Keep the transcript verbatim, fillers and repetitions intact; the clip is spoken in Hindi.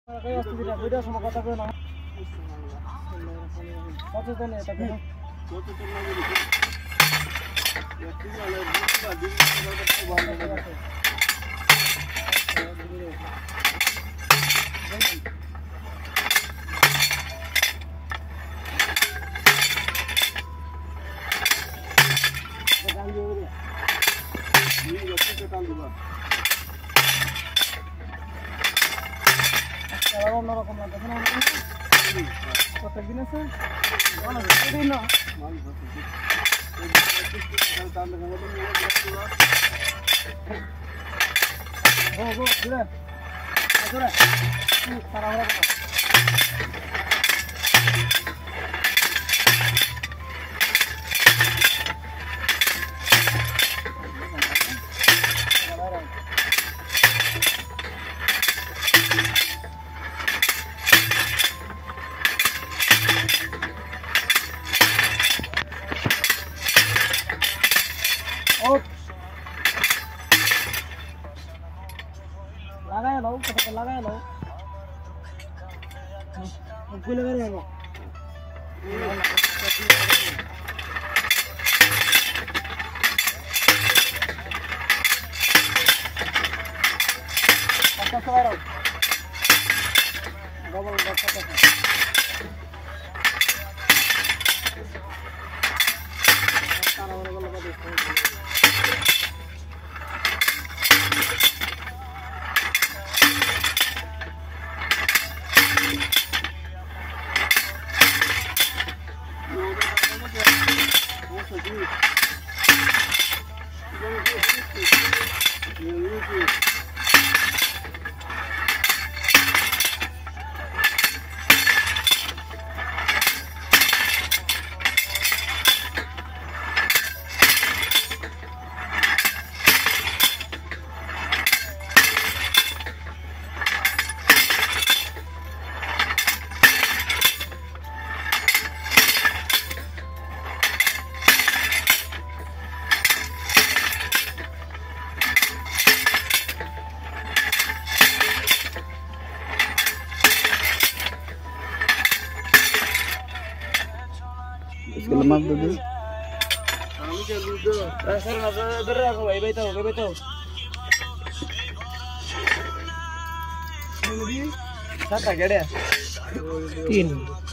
অন্যরকম না দেখেন প্রত্যেক দিন আছে না लगाए लो कटक लगाए लो गुल करे लो पक्का सवार डबल डबल तारा वाला वाला देखो इसके लिए मार दो दे हम के लूडो सर नजर इधर रखो भाई बैठो भाई बैठो सात गड़े तीन